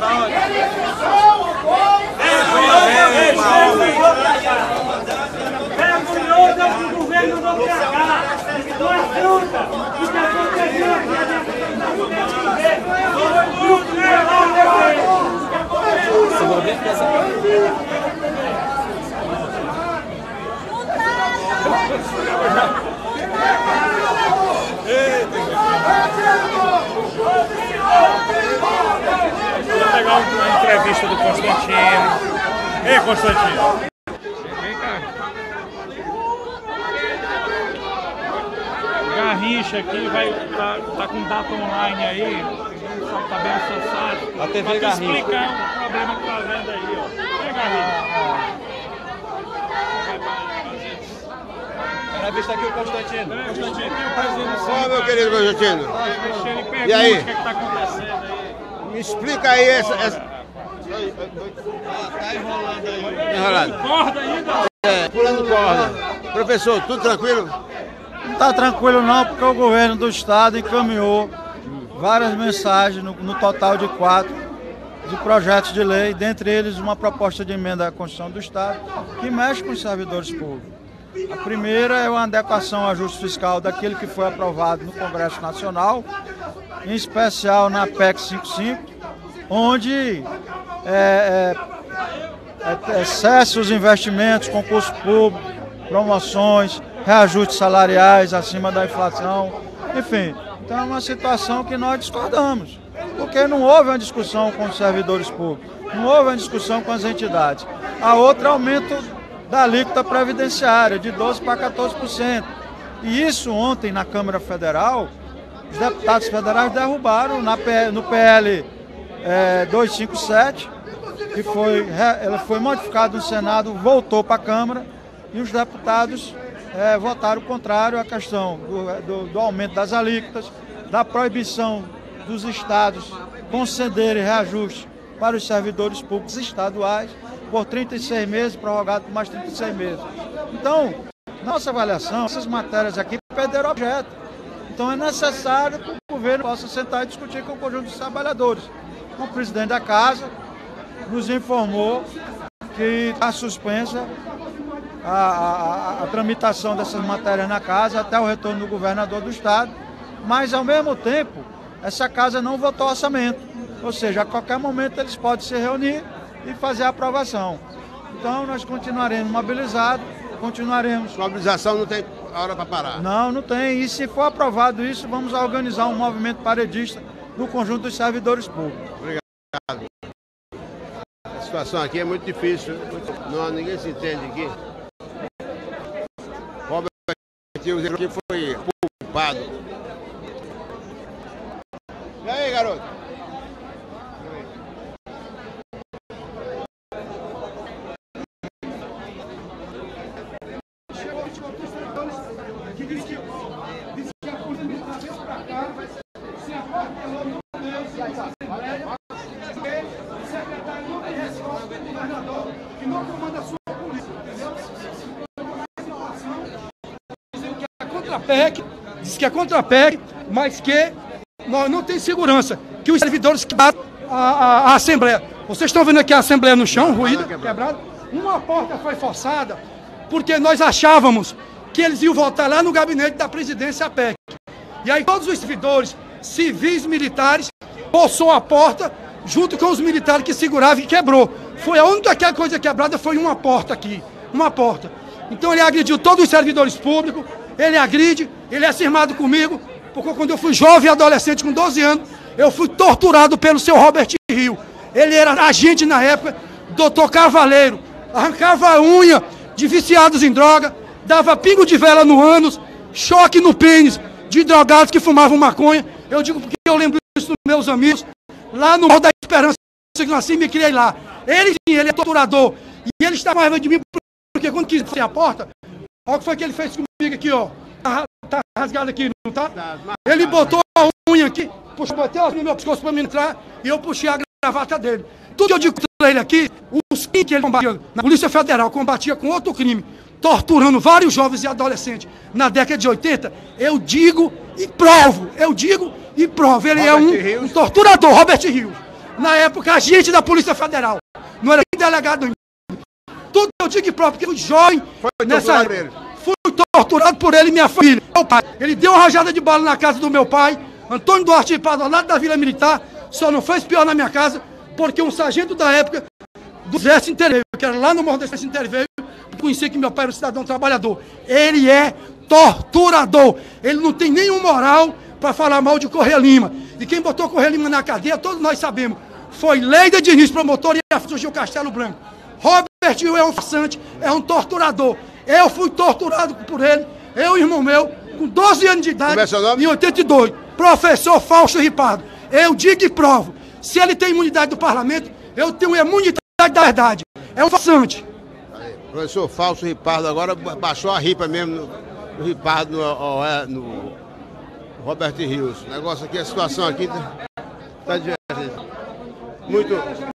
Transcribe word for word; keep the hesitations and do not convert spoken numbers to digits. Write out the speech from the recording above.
O governo não pegar, não ajuda, o que aconteceu Vou pegar uma entrevista do Constantino. Ei, Constantino. Vem cá. Garrincha aqui vai tá, tá com data online aí. Só tá bem acessado. A T V Garrincha. Explicar o problema que tá vendo aí, ó. Vem, Garrincha. Entrevista aqui o Constantino. É, Constantino, aqui o presidente. Ô, meu querido Constantino. Deixa ele perguntar E aí? o que é que tá acontecendo aí. Me explica aí essa... essa... Tá enrolando aí. Enrolado. Corda ainda? É, pulando corda. Professor, tudo tranquilo? Não está tranquilo não, porque o governo do estado encaminhou várias mensagens, no, no total de quatro, de projetos de lei, dentre eles uma proposta de emenda à Constituição do Estado, que mexe com os servidores públicos. A primeira é uma adequação ao ajuste fiscal daquele que foi aprovado no Congresso Nacional, em especial na P E C cinquenta e cinco, onde é, é, é, cessa os investimentos, concurso público, promoções, reajustes salariais acima da inflação, enfim. Então é uma situação que nós discordamos, porque não houve uma discussão com os servidores públicos, não houve uma discussão com as entidades. A outra é aumento da alíquota previdenciária, de doze por cento para quatorze por cento. E isso ontem na Câmara Federal, os deputados federais derrubaram na, no P L é, duzentos e cinquenta e sete, que foi, ela foi modificado no Senado, voltou para a Câmara, e os deputados é, votaram contrário à questão do, do, do aumento das alíquotas, da proibição dos estados concederem reajuste para os servidores públicos estaduais, por trinta e seis meses, prorrogado por mais trinta e seis meses. Então, nossa avaliação, essas matérias aqui perderam objeto. Então é necessário que o governo possa sentar e discutir com o conjunto dos trabalhadores. O presidente da Casa nos informou que está suspensa a, a, a tramitação dessas matérias na Casa até o retorno do governador do Estado, mas ao mesmo tempo, essa Casa não votou orçamento. Ou seja, a qualquer momento eles podem se reunir e fazer a aprovação. Então nós continuaremos mobilizados, continuaremos... Mobilização não tem hora para parar? Não, não tem. E se for aprovado isso, vamos organizar um movimento paredista no conjunto dos servidores públicos. Obrigado. A situação aqui é muito difícil, não, ninguém se entende aqui. O objetivo aqui foi culpado. E aí, garoto? Que diz que, diz que a polícia de uma vez para cá, se a porta pelo não Deus, se a Assembleia, o secretário não tem resposta do governador, que não comanda a sua polícia, entendeu? Dizendo que é contra a P E C, diz que é contra a P E C, mas que nós não tem segurança, que os servidores quebraram a, a, a Assembleia. Vocês estão vendo aqui a Assembleia no chão, ruída, quebrada? Uma porta foi forçada, porque nós achávamos que eles iam voltar lá no gabinete da presidência P E C. E aí todos os servidores, civis, militares, forçou a porta junto com os militares que seguravam e quebrou. Foi a única coisa quebrada, foi uma porta aqui, uma porta. Então ele agrediu todos os servidores públicos, ele agride, ele é cismado comigo, porque quando eu fui jovem e adolescente com doze anos, eu fui torturado pelo seu Robert Rio. Ele era agente na época, doutor Cavaleiro, arrancava a unha de viciados em droga, dava pingo de vela no ânus, choque no pênis de drogados que fumavam maconha. Eu digo porque eu lembro isso dos meus amigos, lá no Morro da Esperança, que eu nasci e me criei lá. Ele sim, ele é torturador. E ele está com raiva de mim porque quando quis fazer a porta, olha o que foi que ele fez comigo aqui, ó. Tá, tá rasgado aqui, não tá? Ele botou a unha aqui, puxou, bateu no meu pescoço para me entrar e eu puxei a gravata dele. Tudo que eu digo contra ele aqui, os crimes que ele combatia na Polícia Federal, combatia com outro crime, torturando vários jovens e adolescentes na década de oitenta, eu digo e provo, eu digo e provo. Ele é um, um torturador, Robert Rios. na época, agente da Polícia Federal. Não era nem delegado nenhum. Tudo eu digo próprio, porque fui jovem nessa época. Fui torturado por ele e minha família. Meu pai. Ele deu uma rajada de bala na casa do meu pai, Antônio Duarte Ripado, ao lado da Vila Militar. Só não fez pior na minha casa, porque um sargento da época do Exército interveio, que era lá no Morro do Exército interveio, conhecia que meu pai era um cidadão trabalhador. Ele é torturador. Ele não tem nenhum moral para falar mal de Correia Lima. E quem botou Correia Lima na cadeia, todos nós sabemos, foi Leida Diniz, promotor, e a surgiu Castelo Branco. Robert Gil é um farsante, é um torturador. Eu fui torturado por ele, eu e o irmão meu, com doze anos de idade, Como é seu nome? em oitenta e dois. Professor Fausto Ripado. Eu digo e provo. Se ele tem imunidade do parlamento, eu tenho imunidade da verdade. É um farsante. Aí, professor Fausto Ripado, agora baixou a ripa mesmo no, no Ripado, no, no, no Robert Rios. O negócio aqui, a situação aqui tá, tá diversa. Muito.